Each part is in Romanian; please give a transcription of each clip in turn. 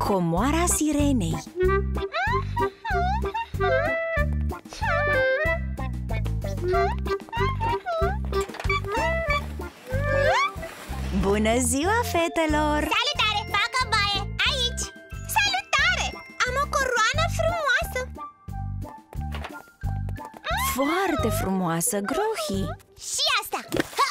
Comoara sirenei. Bună ziua, fetelor! Salutare! Fac o baie! Aici! Salutare! Am o coroană frumoasă! Foarte frumoasă, Grohi! Și asta! Ha!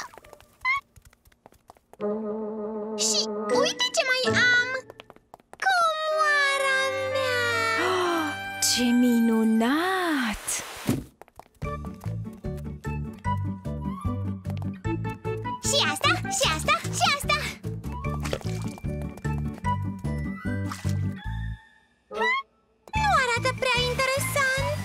Și uite ce mai am! Comoara mea! Ce minunat! Și asta, și asta, și asta! Nu arată prea interesant.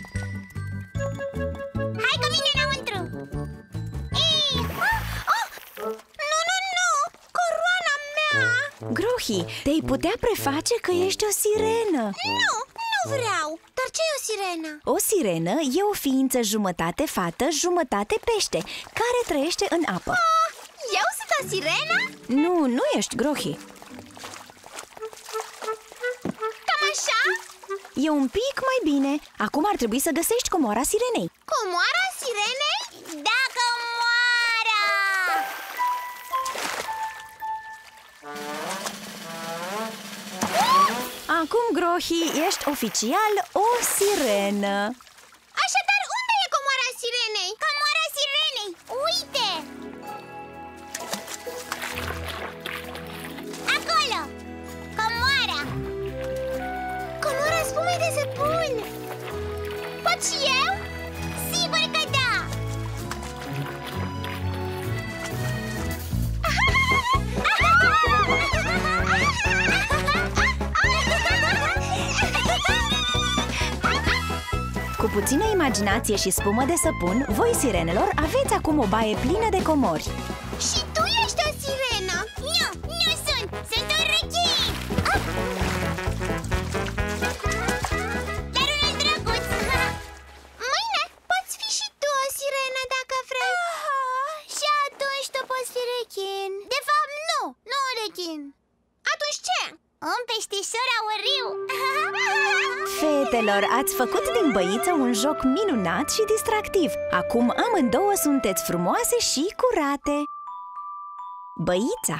Hai cu mine înăuntru! Ei! Nu, nu, nu! Coroana mea! Grohi, te-ai putea preface că ești o sirenă. Nu, nu vreau! Dar ce e o sirenă? O sirenă e o ființă jumătate fată, jumătate pește, care trăiește în apă. Eu sunt o sirenă? Nu, nu ești, Grohi. Cam așa? E un pic mai bine. Acum ar trebui să găsești comoara sirenei. Comoara sirenei? Da, comoara! Acum, Grohi, ești oficial o sirenă. Așadar, unde e comoara sirenei? Comoara sirenei! Uite! Acolo! Comoara! Comoara spumei de săpun! Pot și eu? Sigur că da! Cu puțină imaginație și spumă de săpun, voi, sirenelor, aveți acum o baie plină de comori. Și tu ești o sirenă? Nu, nu sunt! Sunt un rechin! Dar unul drăguț! Mâine poți fi și tu o sirenă dacă vrei. Și atunci tu poți fi rechin. De fapt, nu un rechin. Atunci ce? Un peștișor auriu. Fetelor, ați făcut din băiță un joc minunat și distractiv. Acum amândouă sunteți frumoase și curate. Băița.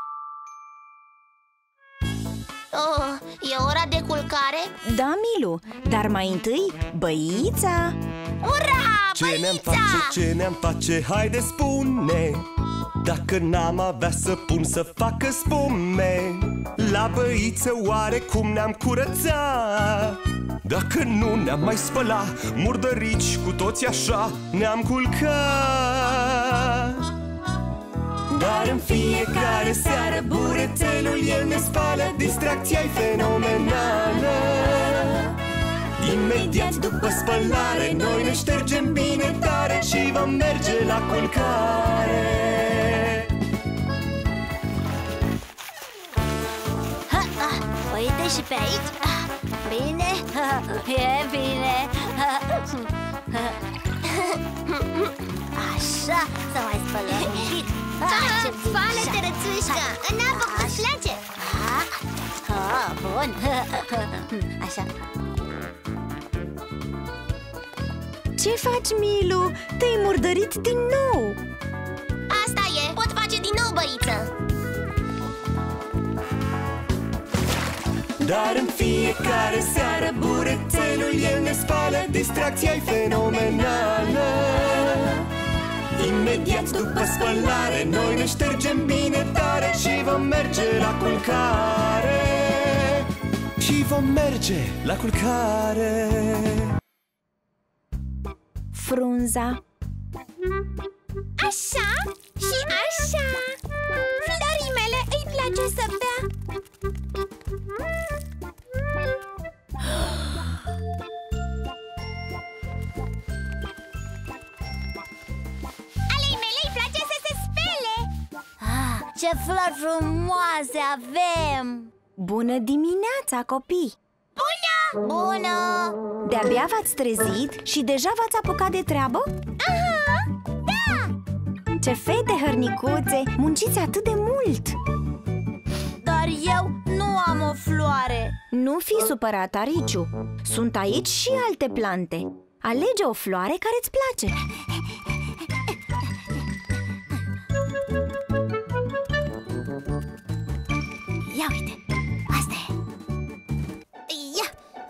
Oh, e ora de culcare? Da, Milu, dar mai întâi, băița. Ura, Ce ne-am băița! face, ce ne-am face, haide spune. Dacă n-am avea săpun să facă spume, la băiță oare cum ne-am curățat? Dacă nu ne-am mai spăla, murdărici cu toți așa ne-am culcat. Dar în fiecare seară burețelul el ne spală, distracția-i fenomenală. Imediat după spălare noi ne ștergem bine tare și vom merge la culcare. Uite și pe aici. Bine, e bine. Așa, să mai spălăm un pic. Spală-te, rățușcă, în apă cu-ți place. Bun. Așa. Ce faci, Milu? Te-ai murdărit din nou. Asta e, pot face din nou, băiță. Dar în fiecare seară burețelul el ne spală, distracția-i fenomenală. Imediat după spălare noi ne ștergem bine tare și vom merge la culcare. Și vom merge la culcare. Frunza. Așa și așa. Florii mele îi place să bea. Alei mele îi place să se spele. Ce flori frumoase avem! Bună dimineața, copii! Bună! Bună! De-abia v-ați trezit și deja v-ați apucat de treabă? Aha! Da! Ce fete hărnicuțe! Munciți atât de mult! Dar eu nu am o floare Nu fi supărat, Ariciu. Sunt aici și alte plante. Alege o floare care îți place. Ia uite, asta e. Ia.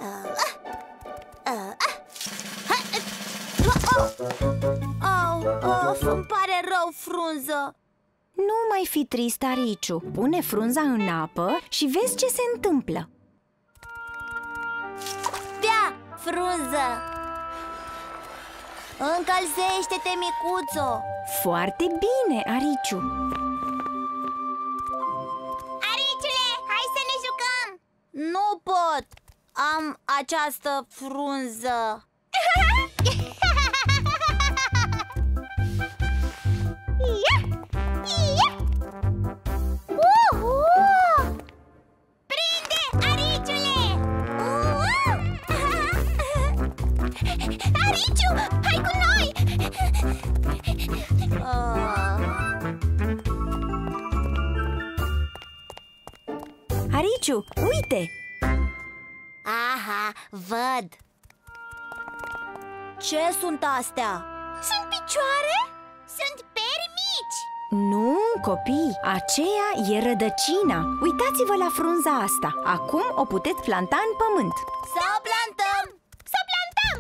Îmi pare rău, frunză. Nu mai fi trist, Ariciu. Pune frunza în apă și vezi ce se întâmplă. Stea, frunză! Încălzește-te, micuțo! Foarte bine, Ariciu. Ariciule, hai să ne jucăm! Nu pot! Am această frunză. Prinde, Ariciule! Ariciu, hai cu noi! Ariciu, uite! Aha, văd! Ce sunt astea? Sunt picioare? Sunt peri mici! Nu, copii, aceea e rădăcina. Uitați-vă la frunza asta. Acum o puteți planta în pământ. Să o plantăm! Să o plantăm!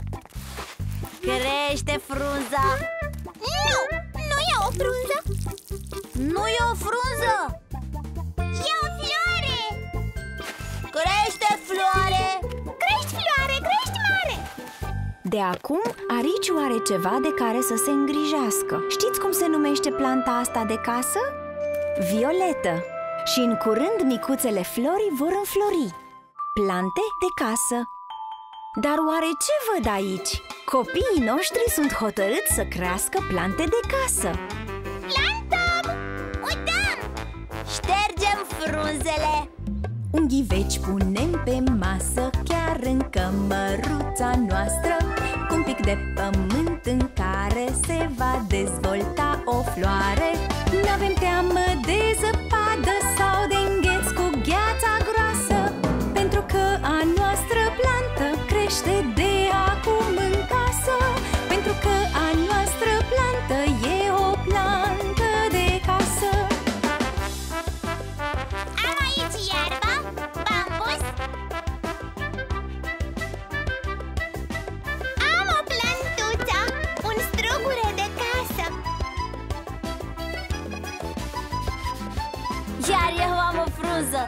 Crește frunza! Nu! Nu e o frunză! Nu e o frunză! E o floare! Crește, floare! Crești, floare! Crești mare! De acum, Ariciu are ceva de care să se îngrijească. Știți cum se numește planta asta de casă? Violetă. Și în curând micuțele flori vor înflori. Plante de casă. Dar oare ce văd aici? Copiii noștri sunt hotărâți să crească plante de casă. Plantăm! Uităm! Ștergem frunzele! Un ghiveci punem pe masă, chiar în cămăruța noastră, cu un pic de pământ în care se va dezvolta o floare. N-avem teamă de zăpadă sau de îngheț cu gheața groasă, pentru că a noastră plantă crește de acum în casă. Pentru că a noastră plantă e o plantă de casă. Am aici iarba, bambus. Am o plantuță, un strugure de casă. Iar eu am o frunză.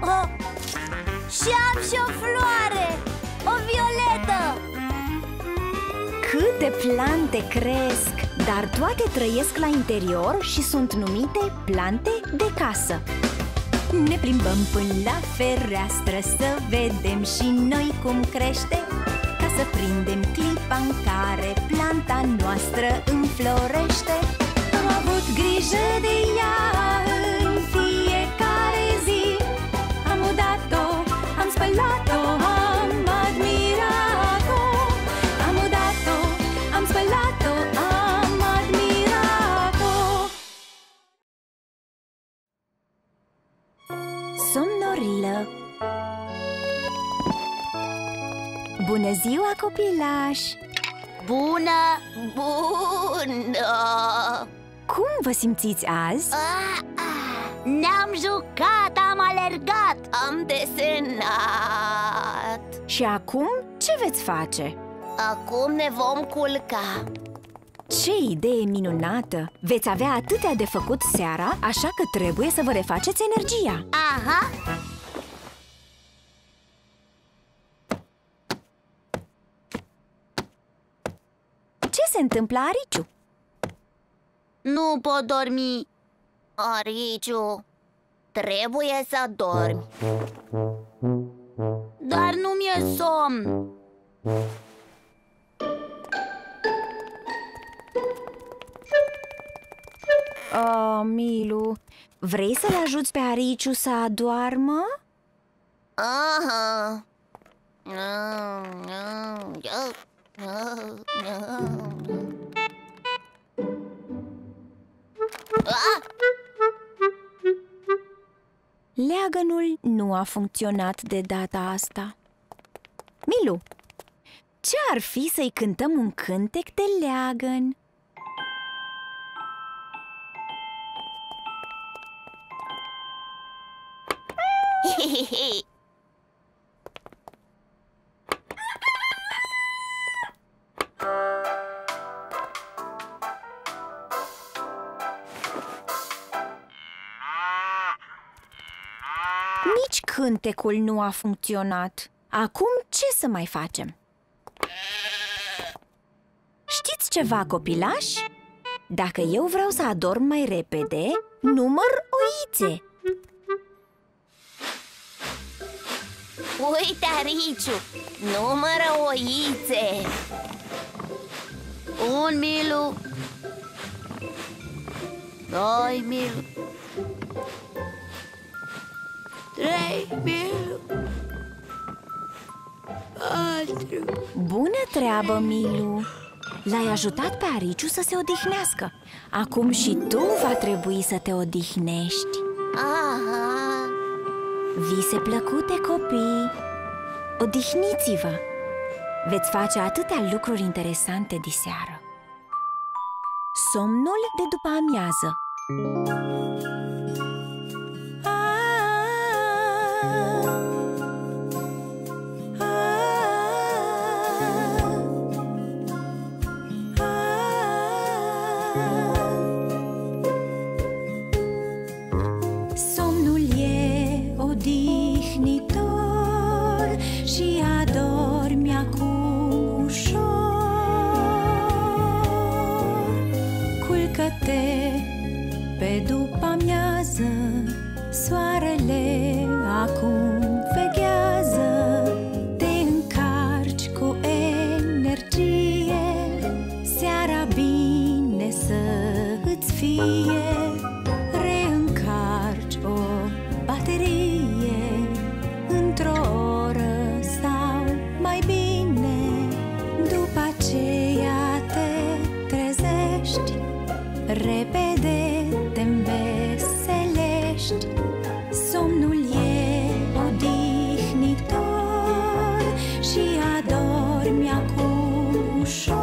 Și am și o floare, o violetă. Câte plante cresc! Dar toate trăiesc la interior și sunt numite plante de casă. Ne plimbăm până la fereastră să vedem și noi cum crește, ca să prindem clipa în care planta noastră înflorește. Am avut grijă de ea în fiecare zi. Am udat-o, am spălat-o, am admirat-o. Am udat-o, am spălat-o, am admirat-o. Somnorilă. Bună ziua, copilași! Bună, bună! Cum vă simțiți azi? Ne-am jucat, am alergat, am desenat. Și acum ce veți face? Acum ne vom culca. Ce idee minunată! Veți avea atâtea de făcut seara, așa că trebuie să vă refaceți energia. Aha! Ce se întâmplă, Ariciu? Nu pot dormi. Ariciu, trebuie să dormi. Dar nu mi-e somn. Oh, Milu, vrei să-l ajuți pe Ariciu să adoarmă? Aha. Leagănul nu a funcționat de data asta. Milu, ce ar fi să-i cântăm un cântec de leagăn? Nici cântecul nu a funcționat. Acum ce să mai facem? Știți ceva, copilași? Dacă eu vreau să adorm mai repede, număr oițe. Uite, Ariciu, numără oițe. 1 milu, 2 milu, 3 milu, 4. Bună treabă, Milu! L-ai ajutat pe Ariciu să se odihnească. Acum și tu va trebui să te odihnești. Aha. Vise plăcute, copii! Odihniți-vă! Veți face atâtea lucruri interesante diseară. Somnul de după amiază. Somnul e odihnitor și adormi acum ușor. Culcă-te pe după-amiază, soarele acum veghează. Te încarci cu energie, seara bine să îți fie. Reîncarci o baterie într-o oră sau mai bine. După aceea te trezești, repede te înveselești. Somnul e odihnitor și adormi acum ușor.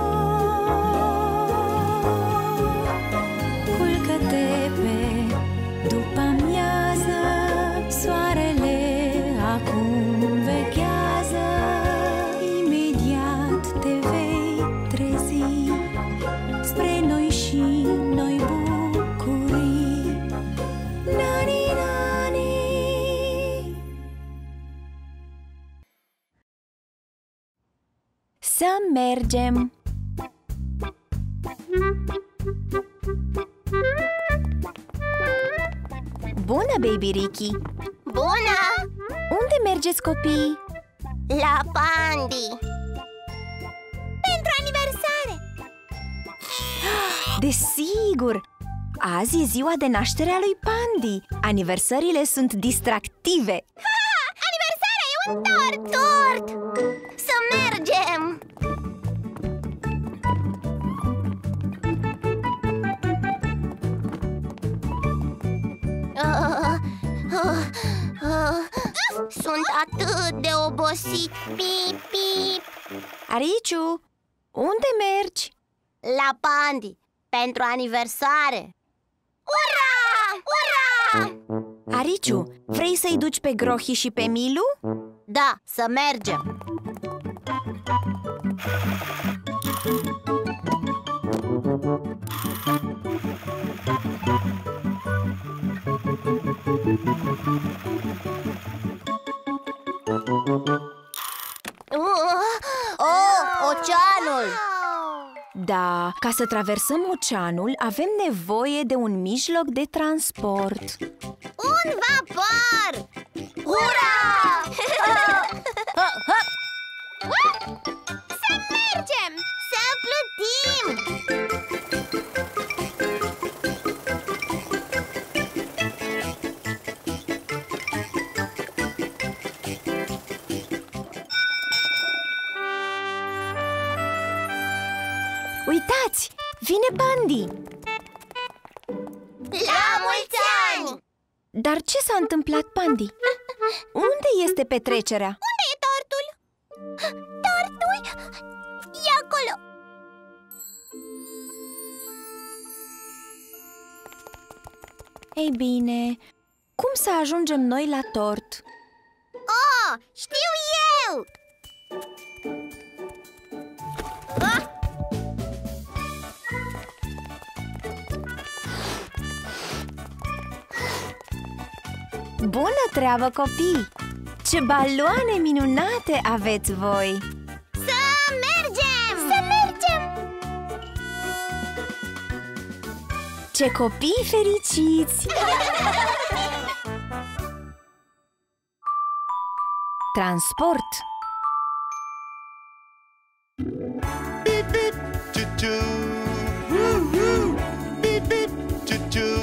Culcă-te pe după-amiază, soarele acum veghează. Imediat te vei trezi spre noi și noi bucurii. Nani, nani. Să mergem! Bună, Baby Ricky! Bună! Unde mergeți, copii? La Pandi. Pentru aniversare. Desigur! Azi e ziua de naștere a lui Pandi. Aniversările sunt distractive. Aniversarea e un tort! Să mergem! Sunt atât de obosit. Pip, pip. Ariciu, unde mergi? La Pandi, pentru aniversare. Ura! Ura! Ariciu, vrei să-i duci pe Grohi și pe Milu? Da, să mergem. Oceanul! Da, ca să traversăm oceanul avem nevoie de un mijloc de transport. Un vapor! Ura! Să mergem! Să plutim! Uitați! Vine Pandi! La mulți ani! Dar ce s-a întâmplat, Pandi? Unde este petrecerea? Unde e tortul? Tortul? E acolo. Ei bine, cum să ajungem noi la tort? Oh, știu eu! Ah! Bună treabă, copii! Ce baloane minunate aveți voi! Să mergem! Să mergem! Ce copii fericiți! Transport. Bip, bip, ciu-ciu. Bip, bip, ciu-ciu.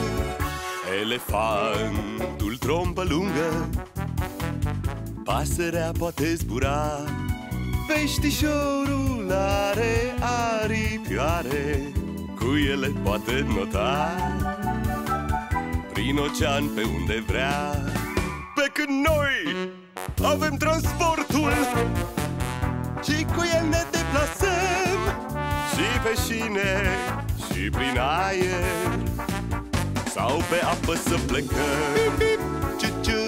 Elefantul trompă lungă, pasărea poate zbura, peștișorul are aripioare, cu ele poate nota prin ocean pe unde vrea. Pe când noi avem transportul și cu el ne deplasăm, și pe șine și prin aer, sau pe apă să plecăm. Bip, bip, ciu-ciu.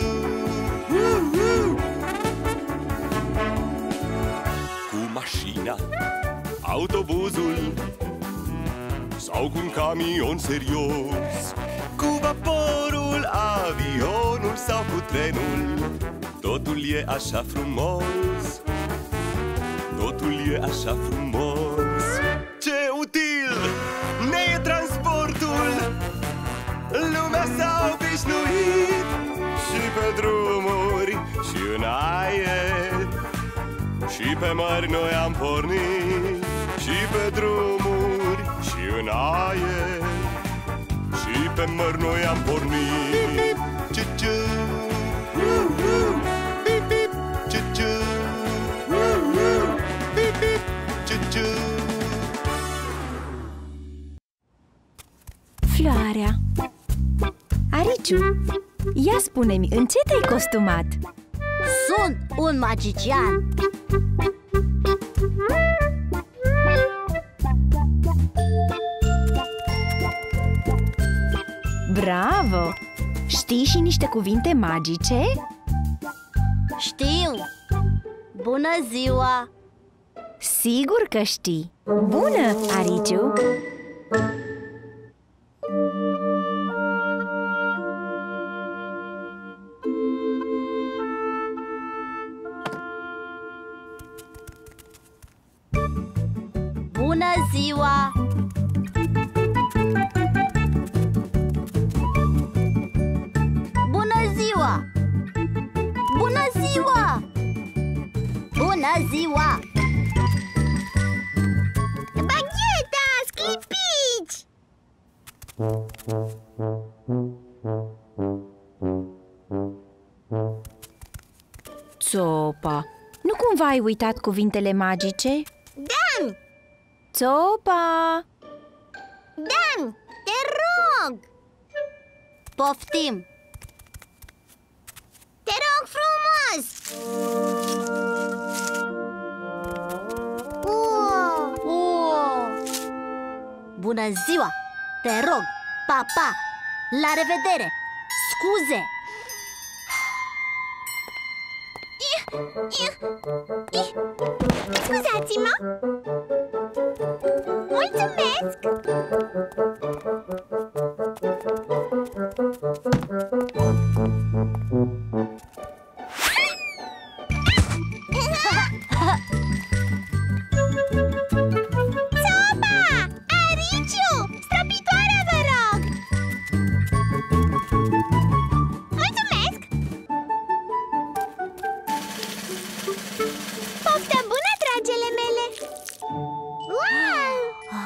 Cu mașina, autobuzul sau cu un camion serios, cu vaporul, avionul sau cu trenul, totul e așa frumos, totul e așa frumos. Ce util ne e transportul! Lumea s-a obișnuit și pe drumuri și în aer, și pe mări noi am pornit, și pe drumuri și în aer, și pe mări noi am pornit. Bip, bip, ciu-ciu. Bip, bip, ciu-ciu. Bip, bip, ciu-ciu. Floarea. Ariciu, ia spune-mi, în ce te-ai costumat? Sunt un magician. Bravo! Știi și niște cuvinte magice? Știu. Bună ziua! Sigur că știi! Bună, Ariciu! Bună ziua! Bună ziua! Bună ziua! Bună ziua! Bagheta, sclipici! Țopa, nu cumva ai uitat cuvintele magice? Dan! Țopa! Dan, te rog! Poftim! Te rog frumos! Bună ziua! Te rog! Pa, pa! La revedere! Scuze! Scuzați-mă! Mulțumesc! Țopa! Ariciu! Străbitoare, vă rog! Mulțumesc! Poftă bună, dragele mele! Wow!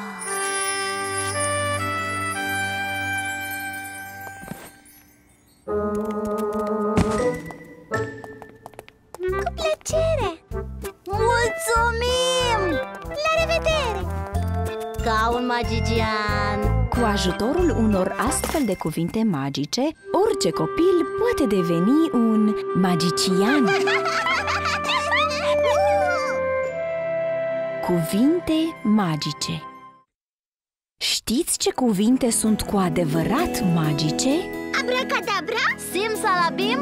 Cu plăcere! Mulțumim! La revedere! Ca un magician! Cu ajutorul unor astfel de cuvinte magice, orice copil poate deveni un magician. Cuvinte magice. Știți ce cuvinte sunt cu adevărat magice? Abracadabra? Simsalabim?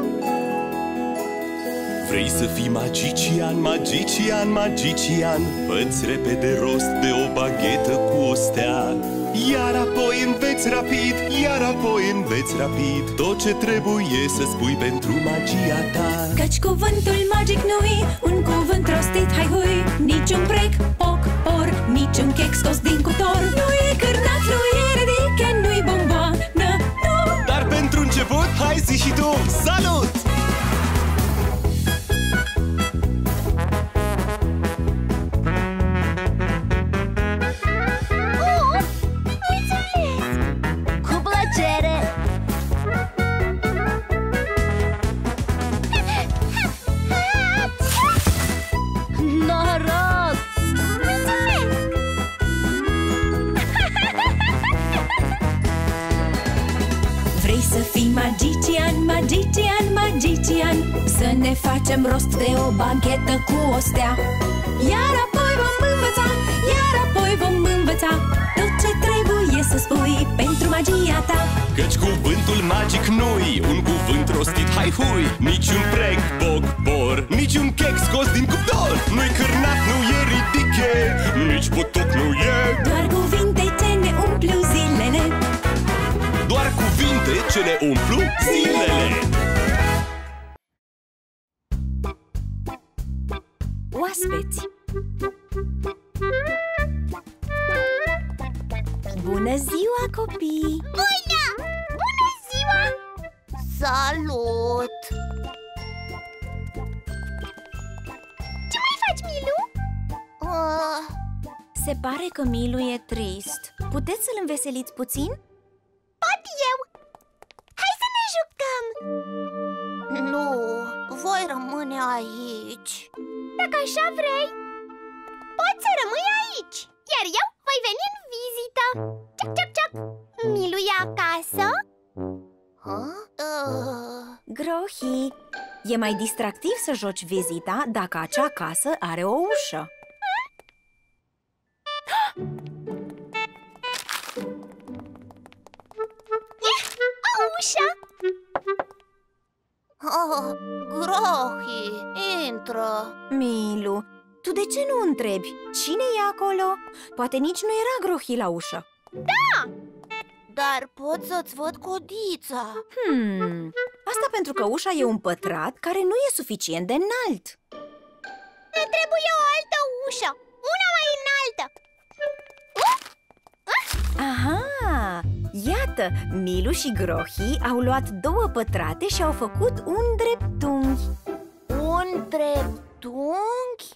Vrei să fii magician, magician, magician? Fă-ți repede rost de o baghetă cu o stea. Iar apoi înveți rapid, iar apoi înveți rapid tot ce trebuie să spui pentru magia ta. Căci cuvântul magic nu-i un cuvânt rostit, hai-hui. Nici-un prec, poc, por, nici-un chec scos din cuptor. Nu e cârnat, nu e rediche, nu-i bomboană, nu. Dar pentru început, hai zi și tu, salut! Magician, magician, magician, să ne facem rost de o baghetă cu o stea. Iar apoi vom învăța, iar apoi vom învăța tot ce trebuie să spui pentru magia ta. Căci cuvântul magic nu-i un cuvânt rostit, hai-hui. Nici-un prec, poc, por, nici-un chec scos din cuptor. Nu-i cârnat, nu e ridiche, nici putuc nu e. Doar cuvinte ce ne umplu zilele. Doar cuvinte ce ne umplu zilele. Oaspeți. Bună ziua, copii! Bună! Bună ziua! Salut! Ce mai faci, Milu? Se pare că Milu e trist. Puteți să-l înveseliți puțin? Pot eu! Hai să ne jucăm! Nu, voi rămâne aici. Dacă așa vrei, poți să rămâi aici, iar eu voi veni în vizită. Ciac, ciac, ciac! Milu e acasă? Grohi, e mai distractiv să joci vizita dacă acea casă are o ușă. O ușă! Grohi, intră! Milu, tu de ce nu întrebi? Cine e acolo? Poate nici nu era Grohi la ușă. Da! Dar pot să-ți văd codița. Asta pentru că ușa e un pătrat care nu e suficient de înalt. Ne trebuie o altă ușă, una mai înaltă. Aha! Iată, Milu și Grohi au luat două pătrate și au făcut un dreptunghi. Un dreptunghi?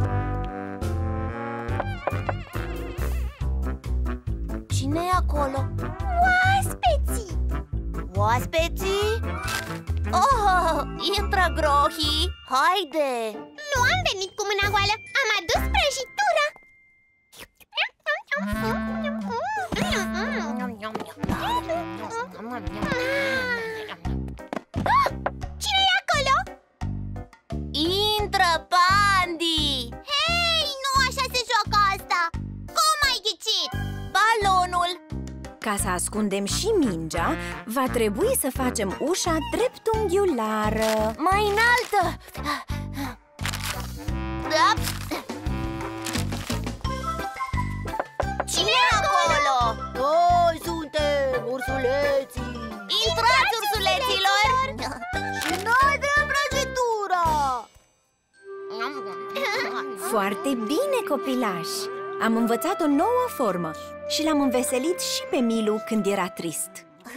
Cine e acolo? Oaspeții! Oaspeții? Oh, intră, Grohi! Haide! Nu am venit cu mâna goală, am adus prăjitură! Cine e acolo? Intră, Pandi! Hei, nu așa se joacă asta! Cum ai ghicit? Balonul! Ca să ascundem și mingea, va trebui să facem ușa dreptunghiulară. Mai înaltă! Da. Cine e acolo? Noi suntem ursuleții! Intrați, ursuleților! Și noi vrem prăjitura! Foarte bine, copilași! Am învățat o nouă formă și l-am înveselit și pe Milu când era trist.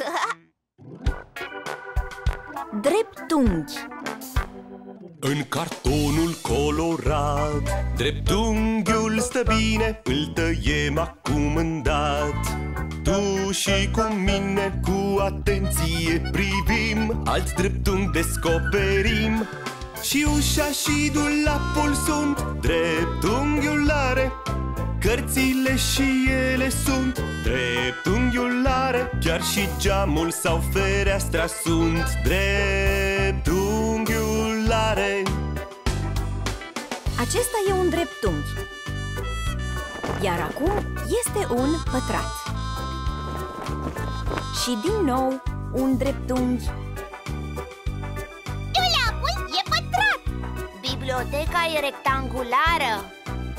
Dreptunghi. În cartonul colorat, dreptunghiul stă bine, îl tăiem acum îndată. Tu și cu mine cu atenție privim, alt dreptunghi descoperim. Și ușa și dulapul sunt dreptunghiulare. Cărțile și ele sunt dreptunghiulare, chiar și geamul sau fereastra sunt dreptunghiulare. Acesta e un dreptunghi, iar acum este un pătrat. Și din nou un dreptunghi. Dulapul e pătrat. Biblioteca e rectangulară.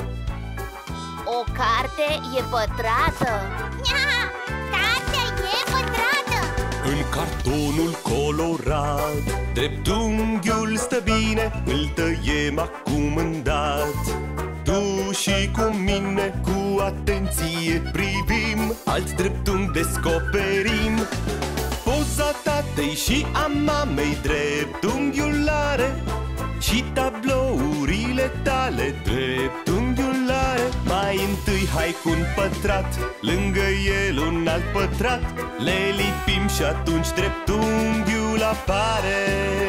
O carte e pătrată. Cartea e pătrată. În cartonul colorat dreptunghiul stă bine, îl tăiem acum îndată. Tu și cu mine cu atenție privim, alt dreptunghi descoperim. Poza tatei și a mamei dreptunghiulare, și tablourile tale dreptunghiulare. Mai întâi hai cu un pătrat, lângă el un alt pătrat, le lipim și atunci dreptunghiul apare.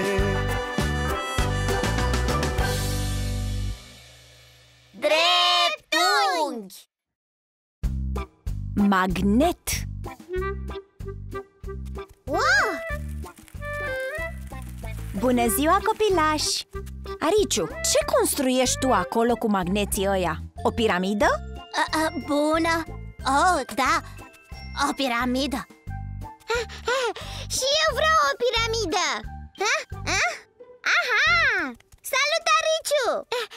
Dreptunghi! Magnet. Bună ziua, copilași! Ariciu, ce construiești tu acolo cu magneții ăia? O piramidă? Bună! Oh, da, o piramidă. Și eu vreau o piramidă. Aha! Salut, Ariciu!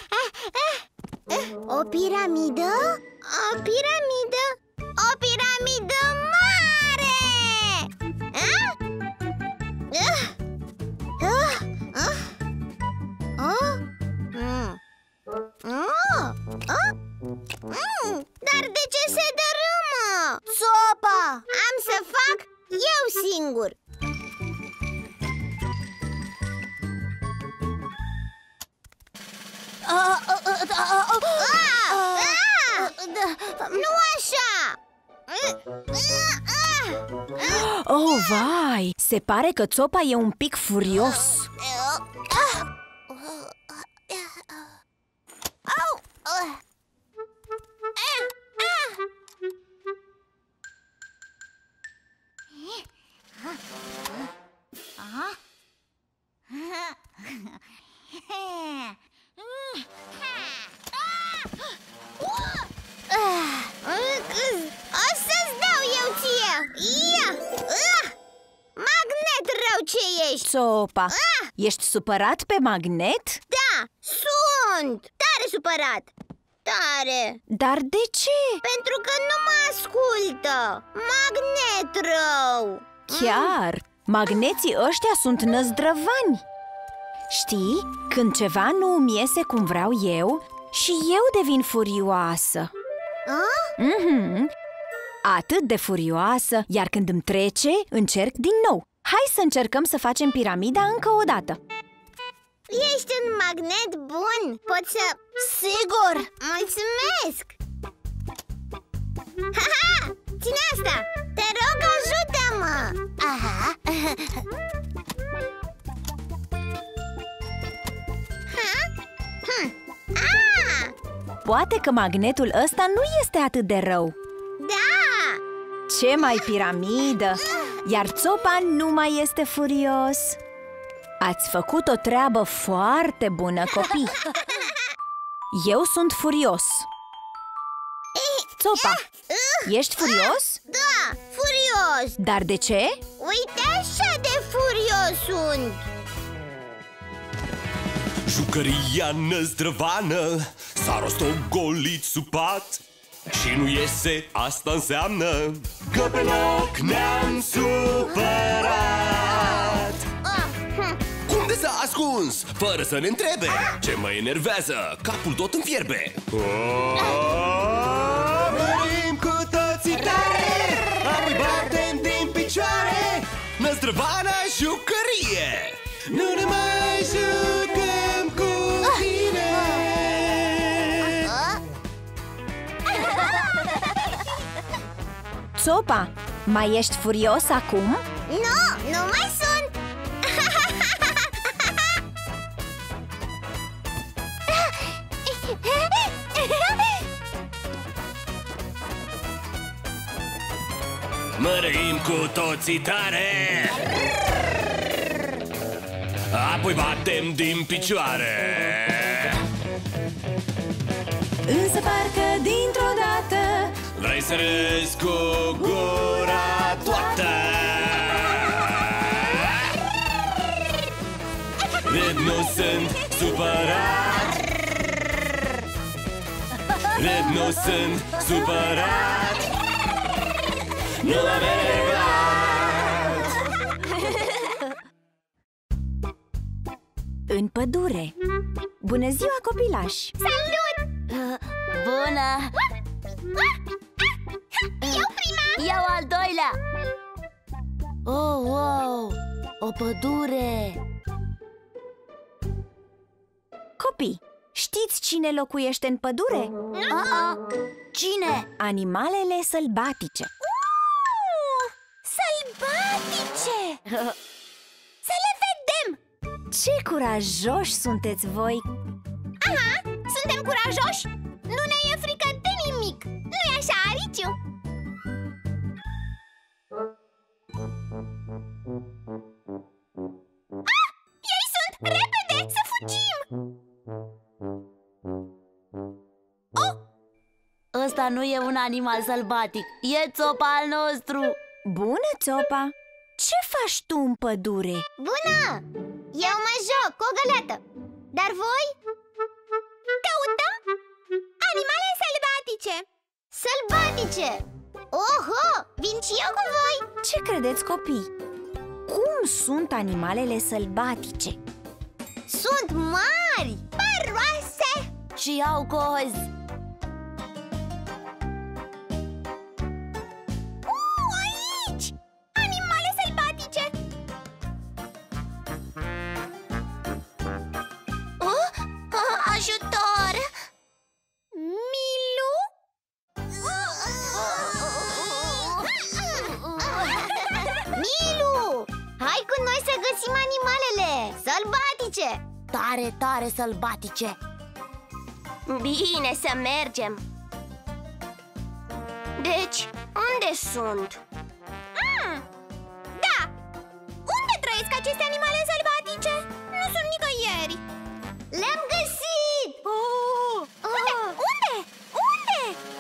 O piramidă? O piramidă? O piramidă mare! Dar de ce se dărâmă? Țopa! Am să fac eu singur. Nu așa! Oh, vai! Se pare că Țopa e un pic furios. O să-ți dau eu ție! Magnet rău ce ești! Țopa, ești supărat pe magnet? Da, sunt! Tare supărat! Tare! Dar de ce? Pentru că nu mă ascultă! Magnet rău! Chiar, magneții ăștia sunt năzdrăvani. Știi, când ceva nu îmi iese cum vreau eu, și eu devin furioasă. Atât de furioasă, iar când îmi trece, încerc din nou. Hai să încercăm să facem piramida încă o dată. Ești un magnet bun! Pot să... Sigur! Mulțumesc! Ha-ha! Ține asta! Te rog, ajută-mă! Aha! Poate că magnetul ăsta nu este atât de rău. Da! Ce mai piramidă! Iar Țopa nu mai este furios. Ați făcut o treabă foarte bună, copii. Eu sunt furios. Țopa, ești furios? Da, furios! Dar de ce? Uite așa de furios sunt! Jucăria năzdrăvană s-a rostogolit sub pat și nu iese, asta înseamnă că pe loc ne-am supărat. Unde s-a ascuns? Fără să ne întrebe. Ce mă enervează? Capul tot îmi fierbe. Murim cu toții tare, apoi batem din picioare. Năzdrăvana jucărie, nu ne mai jucăm cu tine. Țopa, mai ești furios acum? Nu, nu mai sunt! Răim cu toții tare, apoi batem din picioare. Însă parcă dintr-o dată Vrei să râzi cu gura toată. Nu sunt supărat, nu sunt supărat, nu am enervat. în pădure. Bună ziua, copilași! Salut! Bună! Eu prima! Eu al doilea! Oh, wow! O pădure! Copii, știți cine locuiește în pădure? Cine? Animalele sălbatice. Sălbatice! Să le vedem! Ce curajoși sunteți voi! Aha, suntem curajoși? Nu ne e frică de nimic! Nu-i așa, Ariciu? Ah! Ei sunt! Repede! Să fugim! Ăsta nu e un animal sălbatic, e țopa al nostru. Bună, Țopa! Ce faci tu în pădure? Bună! Eu mă joc cu o găleată. Dar voi? Căutăm animale sălbatice. Sălbatice! Oho! Vin și eu cu voi! Ce credeți, copii? Cum sunt animalele sălbatice? Sunt mari, păroase. Și au cozi. Aici! Animale sălbatice! Ajutor! Milu? Milu! Hai cu noi să găsim animalele sălbatice! Tare, tare sălbatice. Bine, să mergem. Deci, unde sunt? Da! Unde trăiesc aceste animale sălbatice? Nu sunt nicăieri. Le-am găsit! Unde? Unde? Unde?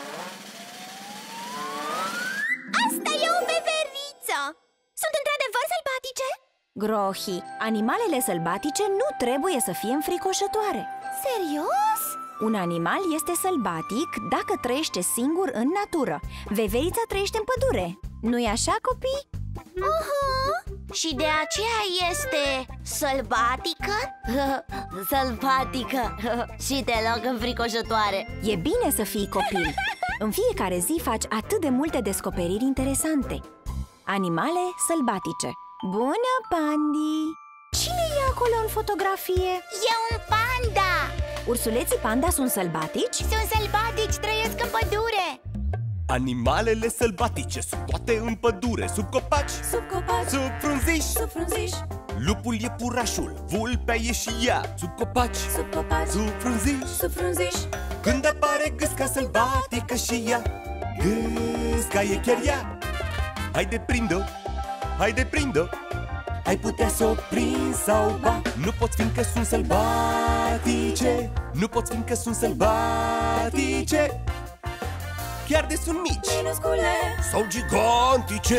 Asta e o veveriță! Sunt într-adevăr sălbatice? Grohi, animalele sălbatice nu trebuie să fie înfricoșătoare. Serios? Un animal este sălbatic dacă trăiește singur în natură. Veverița trăiește în pădure. Nu-i așa, copii? Și de aceea este sălbatică? Sălbatică și deloc înfricoșătoare. E bine să fii copil. În fiecare zi faci atât de multe descoperiri interesante. Animale sălbatice. Bună, Pandi! Cine e acolo în fotografie? E un panda! Ursuleții panda sunt sălbatici? Sunt sălbatici, trăiesc în pădure! Animalele sălbatice sunt toate în pădure, sub copaci, Sub copaci, sub frunziș. sub frunziș, Lupul e purașul, vulpea e și ea, sub copaci, sub copaci, sub frunziș. sub frunziș. Când apare gâsca sălbatică și ea, gâsca e chiar ea. Haide, prind-o, haide, prind-o. Ai putea să o prinzi sau ba. Nu poți, fiindcă sunt sălbatice. Nu poți, fiindcă sunt sălbatice. Chiar de sunt mici Minuscule, sau gigantice.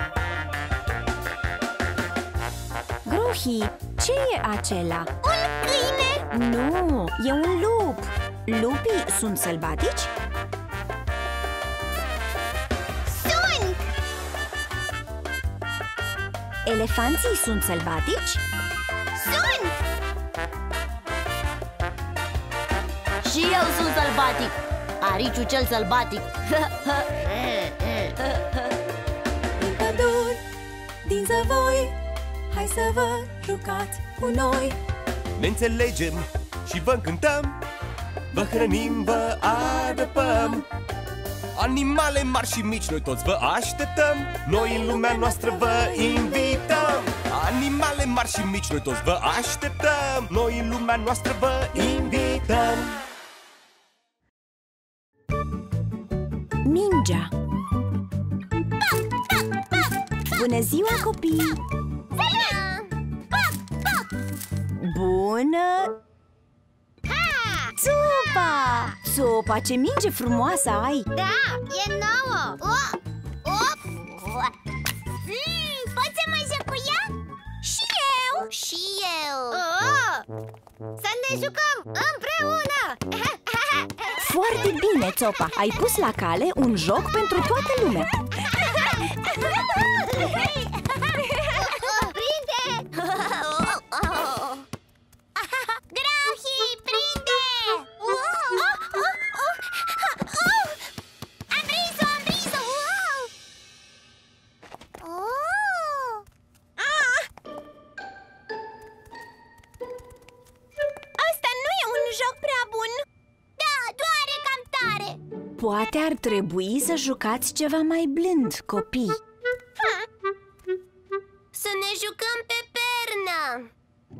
Grohi, ce e acela? Un câine! Nu, e un lup. Lupii sunt sălbatici? Sunt! Elefanții sunt sălbatici? Sunt! Și eu sunt sălbatic. Ariciu cel sălbatic. În păduri, din zăvoi, hai să vă jucați cu noi. Ne înțelegem și vă încântăm. Vă hrănim, vă adăpăm. Animale mari și mici, noi toți vă așteptăm. Noi în lumea noastră vă invităm. Animale mari și mici, noi toți vă așteptăm. Noi în lumea noastră vă invităm. Mingea. Bună ziua, copii! Bună! Țopa! Țopa, ce minge frumoasă ai! Da, e nouă! Poți să mă joc cu ea? Și eu! Și eu! Să ne jucăm împreună! Foarte bine, Țopa! Ai pus la cale un joc pentru toată lumea! Prinde! Grahi, prinde! Am prins-o, am prins-o! Asta nu e un joc prea bun. Da, doare cam tare. Poate ar trebui să jucați ceva mai blând, copii. Să ne jucăm pe pernă.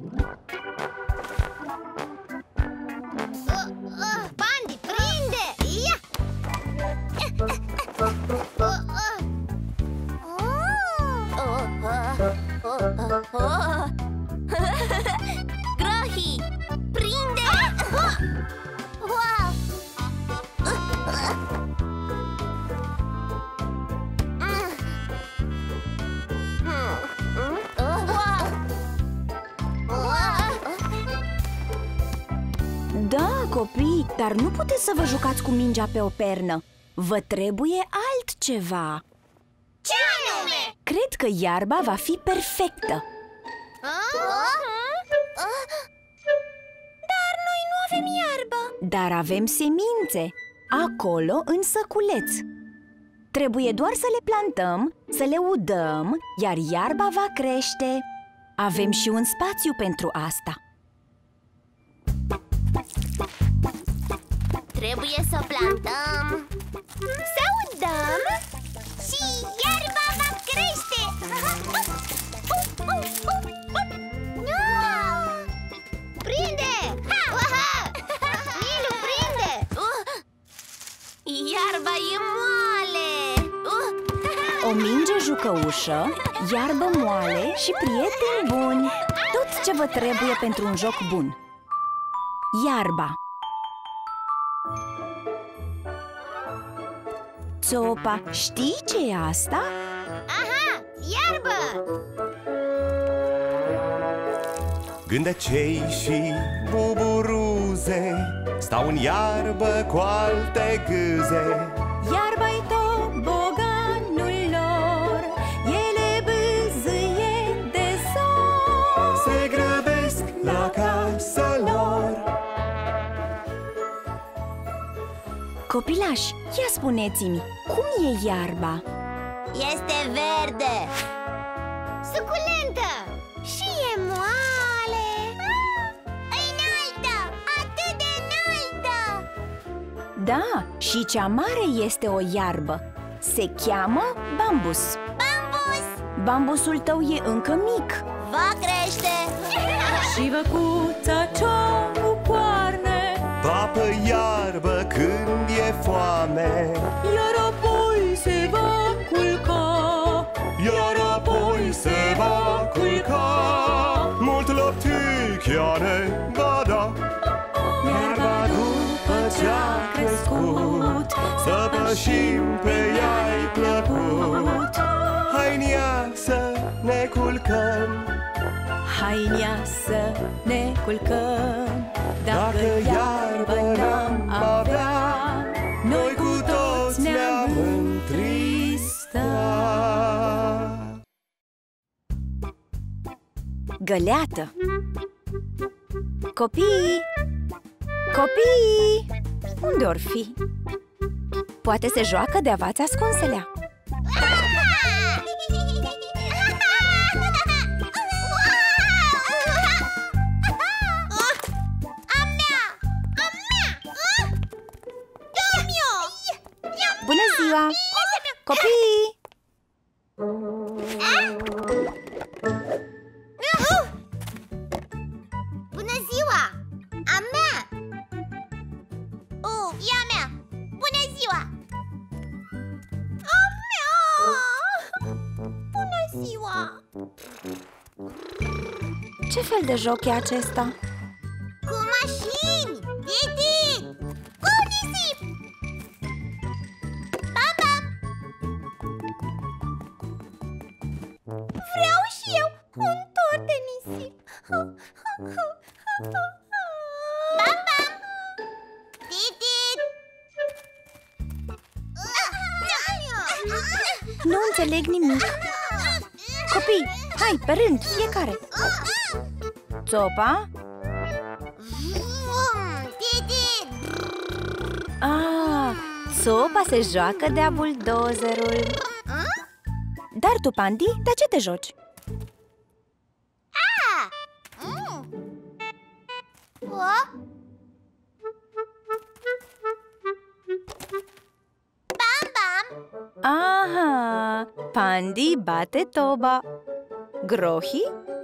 Bandi, prinde! Ia! Grahi, prinde! Wow! Da, copii, dar nu puteți să vă jucați cu mingea pe o pernă. Vă trebuie altceva. Ce anume? Cred că iarba va fi perfectă. Dar noi nu avem iarbă. Dar avem semințe, acolo în săculeț. Trebuie doar să le plantăm, să le udăm, iar iarba va crește. Avem și un spațiu pentru asta. Trebuie să plantăm, să udăm și iarba va crește. Prinde! Nilu, prinde! Iarba e moale! O minge jucăușă, iarbă moale și prieteni buni. Tot ce vă trebuie pentru un joc bun. Iarba. Țopa, știi ce e asta? Aha, iarbă! Gândecei și buburuze stau în iarbă cu alte gâze. Iarba-i toboganul lor, ele bâzâie de zor. Se grăbesc la casa lor. Copilași, ia spuneți-mi, cum e iarba? Este verde! Suculentă! Și e moale! Înaltă! Atât de înaltă! Da, și cea mare este o iarbă. Se cheamă bambus. Bambus! Bambusul tău e încă mic. Va crește! Și văcuța cea cu coarne, Papă iarbă când e foame, iar apoi se va culca. iar apoi se va culca. Mult laptic are, ba da, iarba după ce-a crescut, să pășim pe ea-i plăcut. Hai-n ea să ne culcăm, Hai-nea să ne culcăm. dacă iarbă n-am avea, noi cu toți ne-am întristat. Găleată. Copii! Copii! Unde or fi? Poate se joacă de avați ascunselea. Bună ziua! Copii! Bună ziua! A mea! E a mea! Bună ziua! A mea! Bună Ce fel de joc e acesta? Cu mașini! Didi! Cu nisip! Bam, bam! Vreau și eu un tort de nisip! Bam, bam! Didi! Nu înțeleg nimic. Copii, hai, pe rând, fiecare. Țopa? Didi! Ah, Țopa se joacă de-a buldozerul. Dar tu, Pandi, de ce te joci? Bam, bam! Aha, Pandi bate toba. Grohi?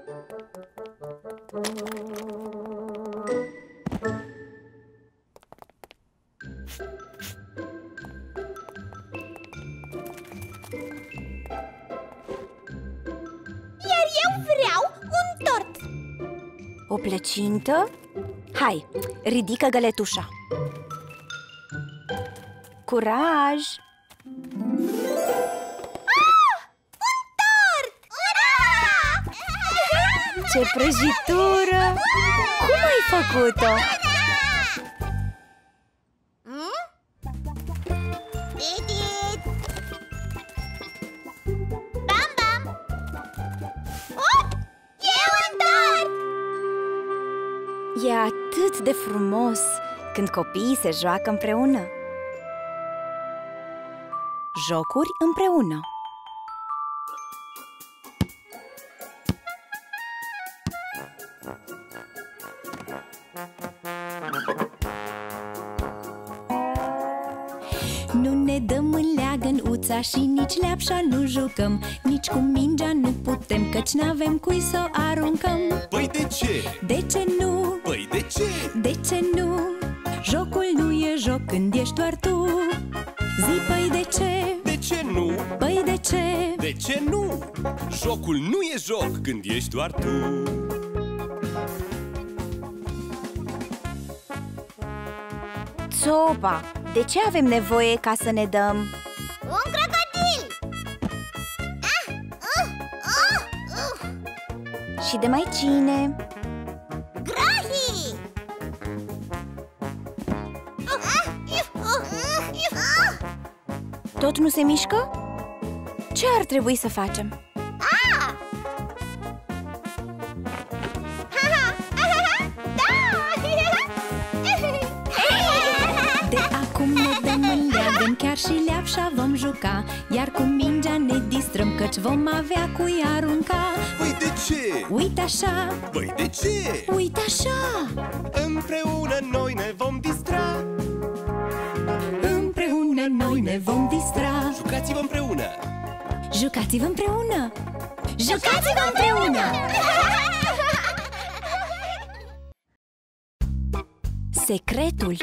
Iar eu vreau un tort! O plăcintă? Hai, ridică găletușa. Curaj! Un tort! Ura! Ce prăjitură! Cum ai făcut-o? Didi! Bam, bam! Op! E un tort! E atât de frumos când copiii se joacă împreună. Jocuri împreună. Nu ne dăm în leagăn-uța și nici leapșa nu jucăm. Nici cu mingea nu putem, căci n-avem cui să o aruncăm. Păi de ce? De ce nu? Păi de ce? De ce nu? Jocul nu e joc când ești doar tu. Zi, păi de ce? De ce nu? Păi de ce? De ce nu? Jocul nu e joc când ești doar tu. Țopa, de ce avem nevoie ca să ne dăm? Un crocodil! Și de mai cine? Grohi! Tot nu se mișcă? Ce ar trebui să facem? De acum ne dăm în leagăn, chiar și leapșa vom juca. Iar cu mingea ne distrăm, căci vom avea cui arunca. Păi de ce? Uite așa, Păi de ce? uite așa. Împreună noi ne vom distra. Împreună noi ne vom distra. Jucați-vă împreună. Jucați-vă împreună! Jucați-vă împreună! Secretul.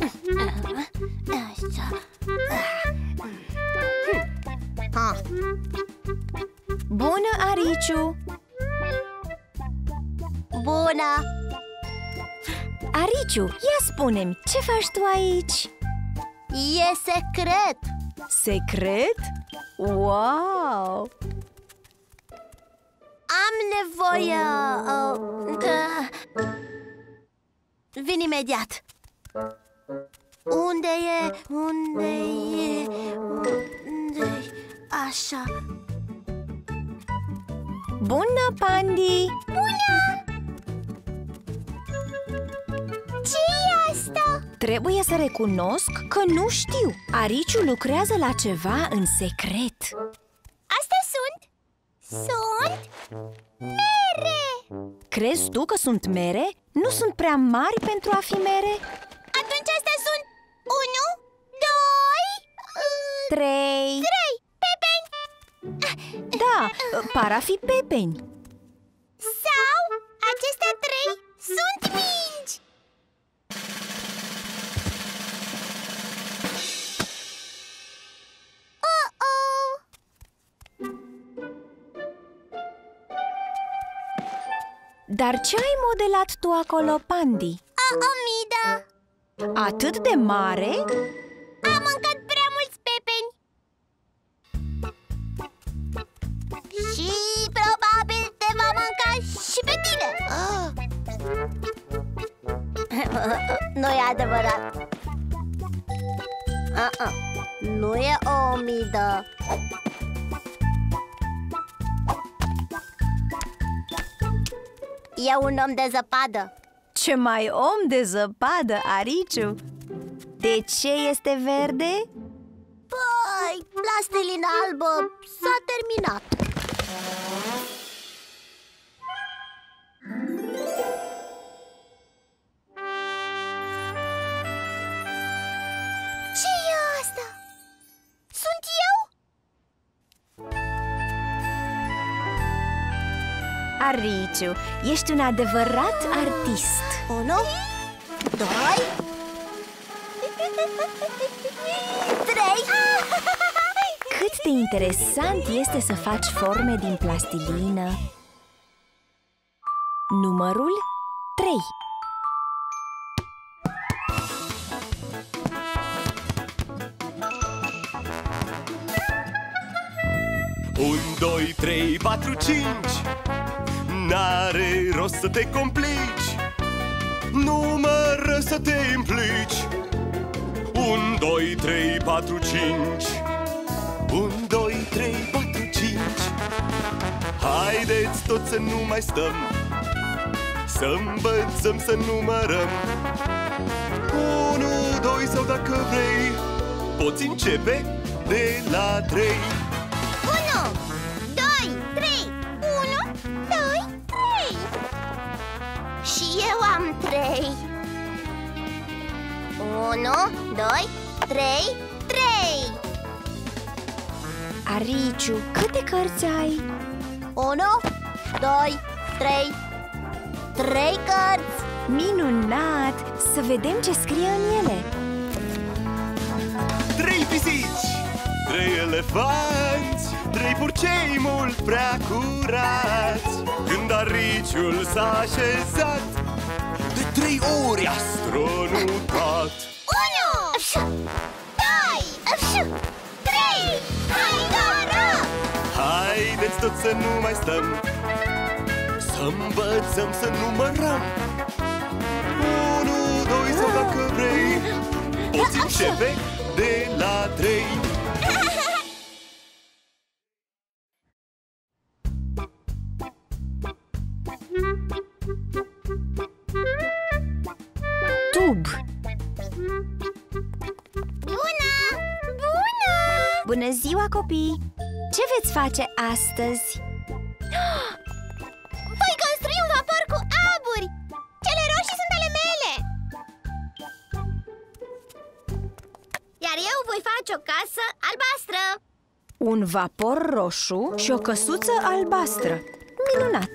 Bună, Ariciu! Bună! Ariciu, ia spune-mi, ce faci tu aici? E secret! Secret? Wow! Am nevoie de... Vin imediat. Unde e? Unde e? Unde e? Așa. Bună, Pandi! Ce e asta? Trebuie să recunosc că nu știu. Ariciu lucrează la ceva în secret. Astea sunt? Sunt mere! Crezi tu că sunt mere? Nu sunt prea mari pentru a fi mere? Atunci astea sunt 1, 2, 3. 3 pepeni! Da, par a fi pepeni. Sau acestea 3 sunt mingi! Oh-oh! Dar ce ai modelat tu acolo, Pandi? O midă. Atât de mare? Am mâncat prea mulți pepeni. Și probabil te va mânca și pe tine. Nu e adevărat. Nu e o midă. E un om de zăpadă. Ce mai om de zăpadă, Ariciu! De ce este verde? Păi, plastilina albă s-a terminat. Ce e asta? Sunt eu? Ariciu, ești un adevărat artist. 1, 2, 3. Cât de interesant este să faci forme din plastilină. Numărul 3. Un, 2, 3, 4, 5. N-are rost să te complici, numără să te implici. 1, 2, 3, 4, 5. 1, 2, 3, 4, 5. Haideți toți să nu mai stăm, să învățăm să numărăm. 1, 2 sau dacă vrei, poți începe de la 3. 1, 2, 3. 1, 2, 3. Și eu am 3. 1, 2, 3, 3. Ariciu, câte cărți ai? 1, 2, 3. 3 cărți. Minunat! Să vedem ce scrie în ele. 3 pisici, 3 elefanți, 3 purcei mult prea curați. Când Ariciul s-a așezat, de 3 ori a stronutat. 1, 2, 3. Hai, Dora! Haideți toți să nu mai stăm, să învățăm să numărăm. 1, 2 sau dacă vrei, poți începe de la 3. Tub. Bună! Bună! Bună ziua, copii! Ce veți face astăzi? Voi construi un vapor cu aburi. Cele roșii sunt ale mele. Iar eu voi face o casă albastră. Un vapor roșu și o căsuță albastră. Minunat!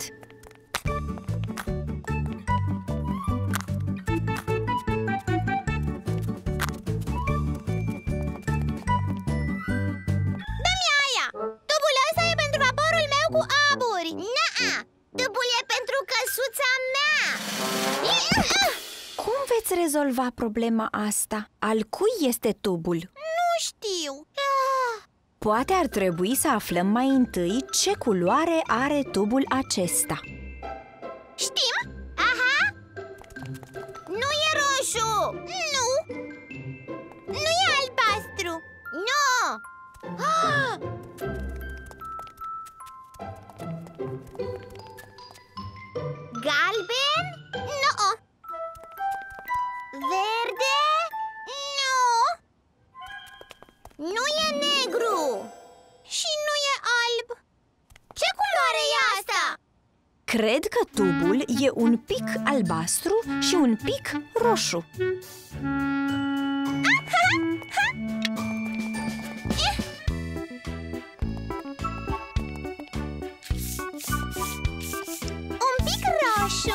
Dă-mi aia! Tubul ăsta e pentru vaporul meu cu aburi. N-a! Tubul e pentru căsuța mea. Cum veți rezolva problema asta? Al cui este tubul? Nu știu. Poate ar trebui să aflăm mai întâi ce culoare are tubul acesta. Știm? Aha! Nu e roșu! Nu! Nu e albastru! Nu! Ah! Galben? Nu! Verde? Nu! Nu e negru! Și nu e alb! Ce culoare e asta? Cred că tubul e un pic albastru și un pic roșu. Un pic roșu.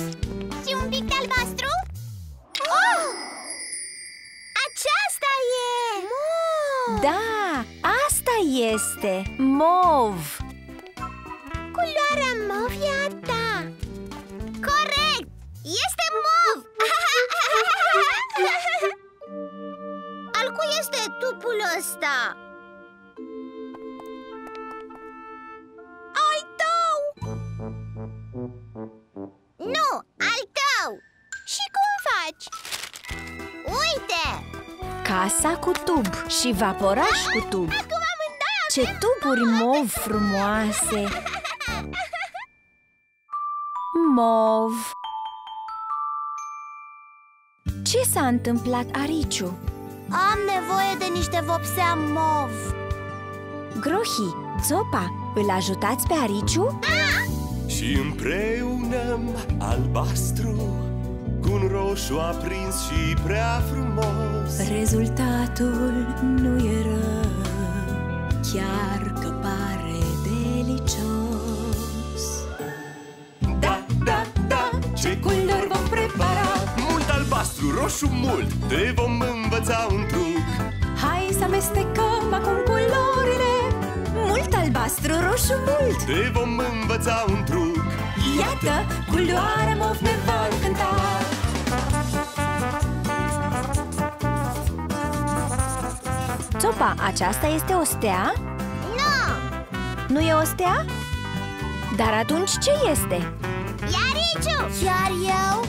Și un pic de albastru. Oh! Aceasta e! Da, asta este, mov. Culoarea mov e a ta. Corect! Este mov! Al cui este tupul ăsta? Al tău! Nu, al tău! Și cum faci? Uite! Casa cu tub și vaporaș cu tub. Acum amândoi! Ce tuburi mov frumoase! Mov. Ce s-a întâmplat, Ariciu? Am nevoie de niște vopsea mov. Grohi, Țopa, îl ajutați pe Ariciu? Și împreună albastru cu un roșu aprins și prea frumos. Rezultatul nu e rău, chiar că pare delicios. Da, da, da, ce culori vom prepara? Mult albastru, roșu mult, te vom învăța un truc. Hai să amestecăm acum culorile. Mult albastru, roșu mult. Te vom învăța un truc. Iată, culoarea mov ne va încânta. Țopa, aceasta este o stea? Nu! Nu e o stea? Dar atunci ce este? Iariciu! Chiar eu?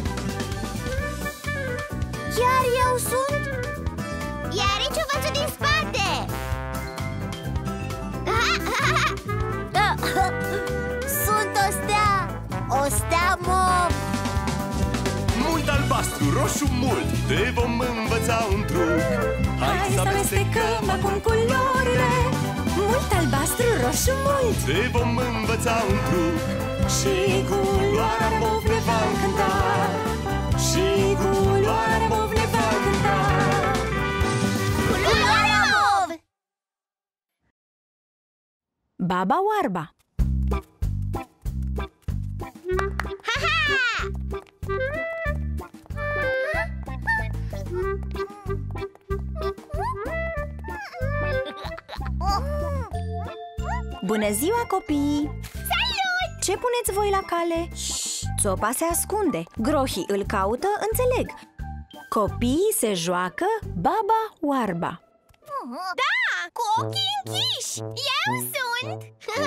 Chiar eu sunt? Iariciu văzut din spate! Sunt o stea! O stea mov! Mult albastru, roșu mult, te vom învăța un truc. Hai să amestecăm acum culorile. Mult albastru, roșu mult. Te vom învăța un truc. Și culoarea mov ne va încânta. Și culoarea mov ne va încânta. Culoarea mov! Baba Oarba. Bună ziua, copii! Salut! Ce puneți voi la cale? Țopa se ascunde, Grohi îl caută, înțeleg. Copiii se joacă Baba Oarba. Da! Cu ochii închiși! Eu sunt!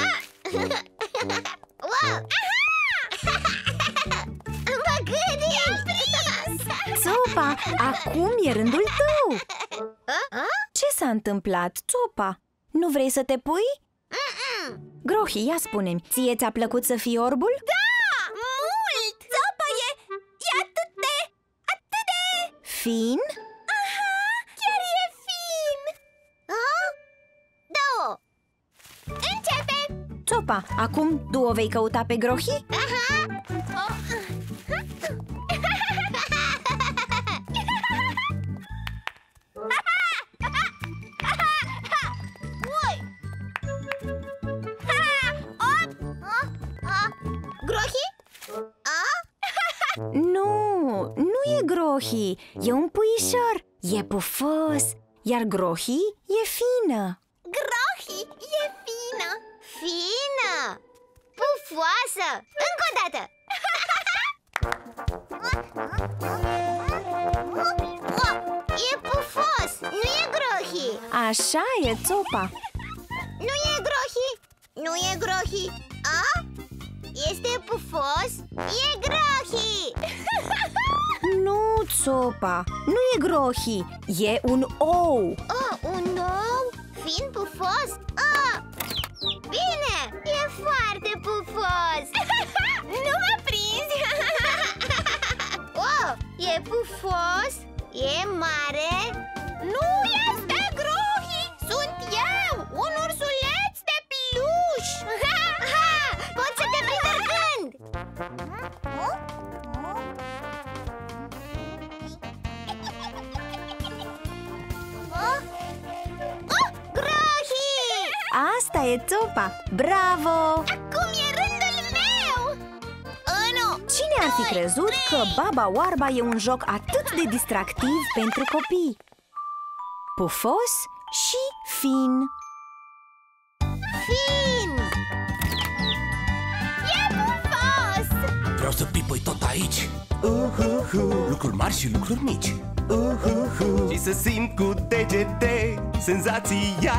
Wow! Mă gândit! Țopa, acum e rândul tău! Ce s-a întâmplat, Țopa? Nu vrei să te pui? Grohi, ia spune-mi, ție ți-a plăcut să fii orbul? Da! Mult! Țopa e atât de... Fin? Aha! Chiar e fin! Da-o! Începe! Țopa, acum tu o vei căuta pe Grohi? Grohi? Nu e Grohi, e un puișor, e pufos, iar Grohi e fină. Grohi e fină! Fină! Pufoasă! Încă o dată! E pufos! Nu e Grohi! Așa e, Țopa. Nu e Grohi! Nu e Grohi! A? Este pufos? E Grohi! Nu, Țopa, nu e Grohi, e un ou. Un ou? Fiind pufos? Bine! E foarte pufos! Nu mă prinzi! E pufos? E mare? Nu este Grohi! Sunt eu! Un ursuleț de pluș! Pot să te prind oricând! Grohi! Asta e, Țopa, bravo! Acum e rândul meu! Nu! Cine ar fi crezut că Baba Oarba e un joc atât de distractiv pentru copii? Pufos și fin. Fin! E pufos! Vreau să pipăi tot aici. Lucruri mari și lucruri mici. Și să simt cu degete senzația.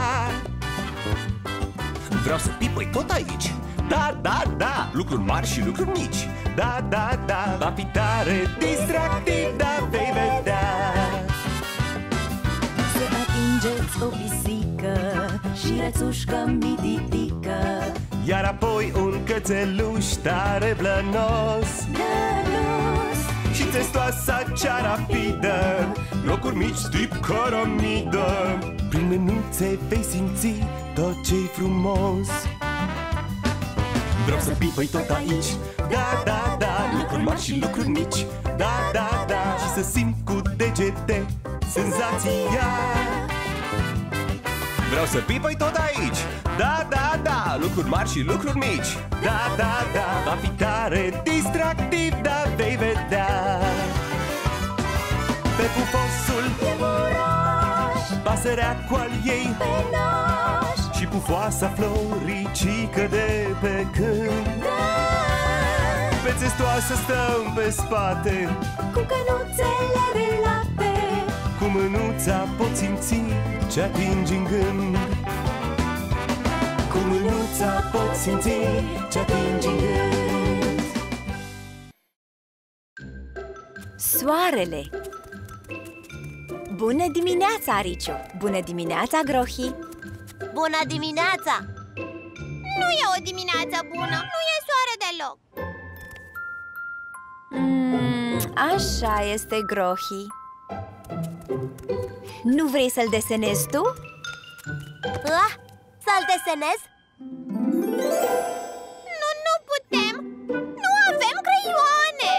Vreau să pipăi tot aici. Da, da, da, lucruri mari și lucruri mici. Da, da, da, va fi tare distractiv, da, vei vedea. Să atingeți o pisică și rățușcă mititică. Iar apoi un cățeluș tare blănos și testoasa cea rapidă, locuri mici tip cărămidă. Prin mânuțe vei simți tot ce-i frumos. Vreau să pipăi tot aici. Da, da, da, lucruri mari și lucruri mici. Da, da, da, și să simt cu degete senzația. Vreau să pipăi tot aici. Da, da, da, lucruri mari și lucruri mici. Da, da, da, va fi tare distractiv, da, vei vedea. Pe pufosul pasărea cu al ei și pufoasa floricică de pe câmp. Pe țestoasă stăm pe spate Cu cănuțele de lapte. cu mânuța pot simți ce atingi în gând. Cu mânuța pot simți ce atingi în gând. Soarele. Bună dimineața, Ariciu! Bună dimineața, Grohi! Bună dimineața! Nu e o dimineață bună, nu e soare deloc. Așa este, Grohi. Nu vrei să-l desenezi tu? Să-l desenez? Nu putem, nu avem creioane.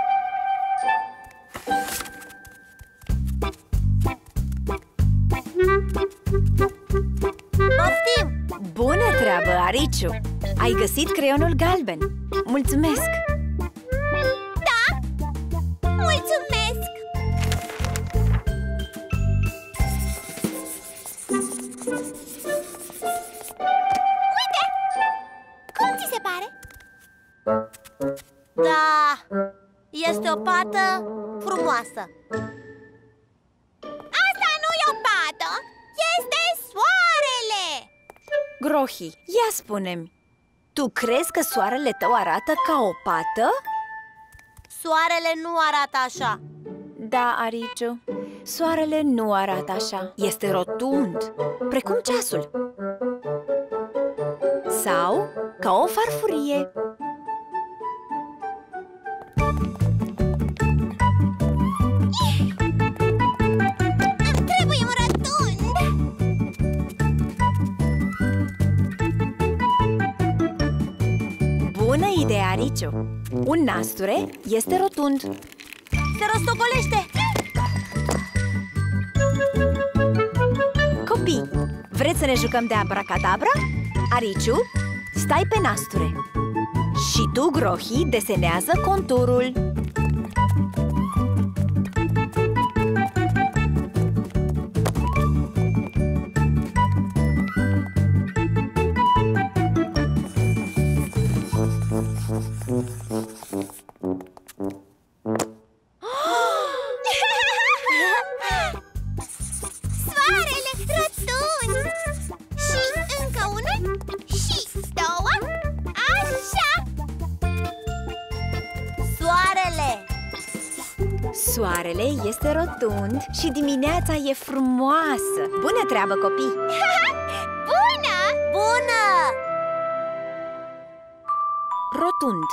Poftim! Bună treabă, Ariciu! Ai găsit creionul galben. Mulțumesc! Da, mulțumesc. Uite, cum ți se pare? Da, este o pată frumoasă. Asta nu e o pată, este soarele. Grohi, ia spune-mi, tu crezi că soarele tău arată ca o pată? Soarele nu arată așa. Da, Ariciu, soarele nu arată așa. Este rotund, precum ceasul. Sau ca o farfurie. Îmi trebuie un rotund. Bună idee, Ariciu! Un nasture este rotund. Se rostogolește. Copii, vreți să ne jucăm de abracadabra? Ariciu, stai pe nasture. Și tu, Grohi, desenează conturul. Soarele rotund. Și încă unul. Și două. Așa. Soarele. Soarele este rotund și dimineața e frumoasă. Bună treabă, copii! Bună! Bună! Rotund.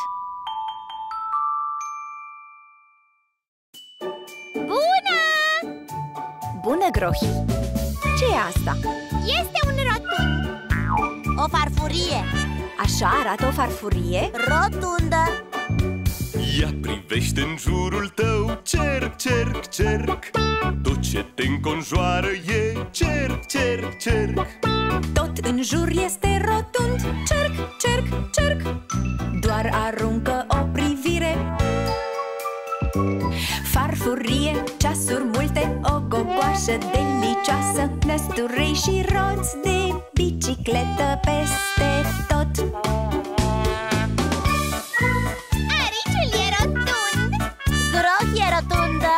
Bună! Bună, Grohi! Ce e asta? Este un rotund. O farfurie Așa arată o farfurie? rotundă. Ia privește în jurul tău, cerc, cerc, cerc. Tot ce te înconjoară e cerc, cerc, cerc. Tot în jur este rotund. Cerc, cerc, cerc. Doar aruncă o privire. Farfurie, ceasuri multe, o gogoașă așa delicioasă, năsturei și roți de bicicletă peste tot. Ariciul e rotund. Groch e rotundă.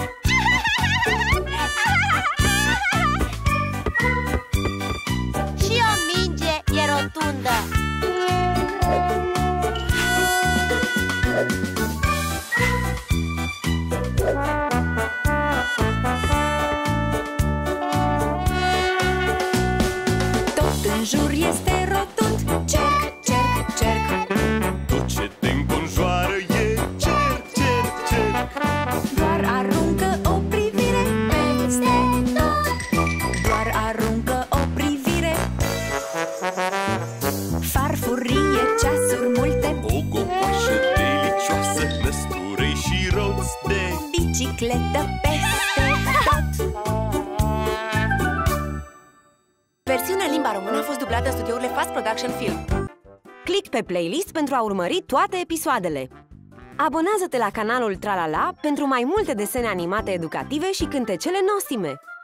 Și o minge e rotundă. Tot în jur este rotund, cerc, cerc, cerc. Tot ce te înconjoară e cerc, cerc, cerc. Doar aruncă o privire peste tot. Doar aruncă o privire. Farfurie, ceasuri multe, O gogoașă delicioasă, năsturei și roți de bicicletă peste tot. Versiunea în limba română a fost dublată în studiourile Fast Production Film. Click pe playlist pentru a urmări toate episoadele. Abonează-te la canalul Tralala pentru mai multe desene animate educative și cântecele nostime.